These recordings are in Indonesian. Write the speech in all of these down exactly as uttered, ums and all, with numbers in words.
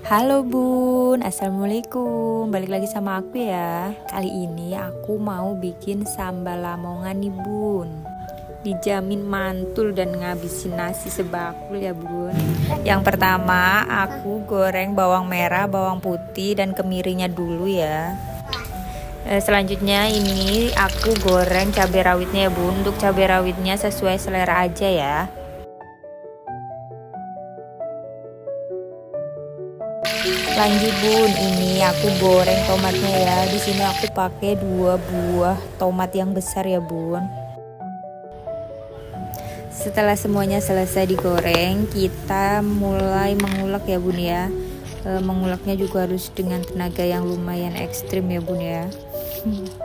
Halo bun, assalamualaikum. Balik lagi sama aku ya. Kali ini aku mau bikin sambal lamongan nih bun. Dijamin mantul dan ngabisin nasi sebakul ya bun. Yang pertama aku goreng bawang merah, bawang putih dan kemirinya dulu ya. Selanjutnya ini aku goreng cabai rawitnya ya bun. Untuk cabai rawitnya sesuai selera aja ya. Lanjut bun, ini aku goreng tomatnya ya. Di sini aku pakai dua buah tomat yang besar ya bun. Setelah semuanya selesai digoreng, kita mulai mengulek ya bun ya. E, menguleknya juga harus dengan tenaga yang lumayan ekstrim ya bun ya. Hmm.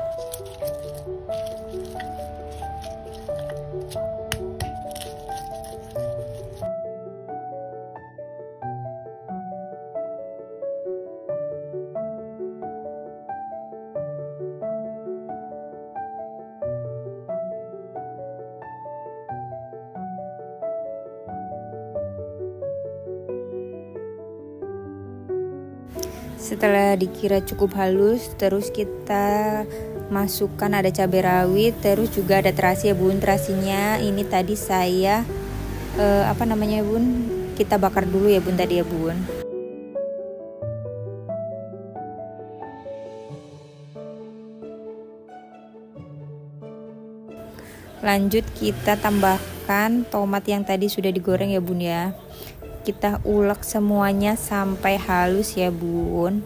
Setelah dikira cukup halus, terus kita masukkan ada cabai rawit, terus juga ada terasi ya bun. Terasinya ini tadi saya eh, apa namanya bun, kita bakar dulu ya bun tadi ya bun. Lanjut kita tambahkan tomat yang tadi sudah digoreng ya bun ya. Kita ulek semuanya sampai halus ya bun.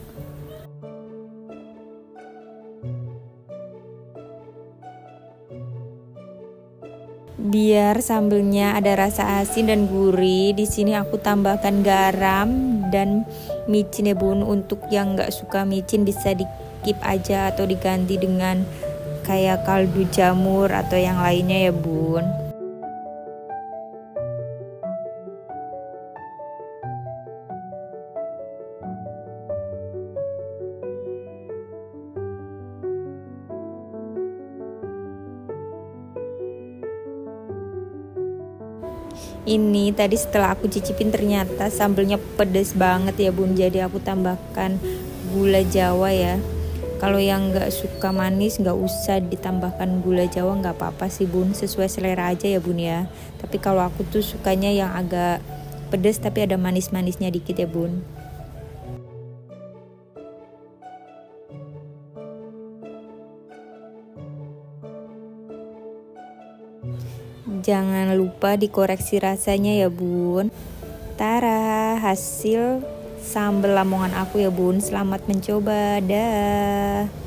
Biar sambelnya ada rasa asin dan gurih, di sini aku tambahkan garam dan micin ya bun. Untuk yang nggak suka micin bisa di skip aja atau diganti dengan kayak kaldu jamur atau yang lainnya ya bun. Ini tadi setelah aku cicipin ternyata sambelnya pedes banget ya bun. Jadi aku tambahkan gula jawa ya. Kalau yang nggak suka manis nggak usah ditambahkan gula jawa, nggak apa-apa sih bun, sesuai selera aja ya bun ya. Tapi kalau aku tuh sukanya yang agak pedes tapi ada manis-manisnya dikit ya bun. Jangan lupa dikoreksi rasanya ya bun. Tara, hasil sambal lamongan aku ya bun. Selamat mencoba, dah.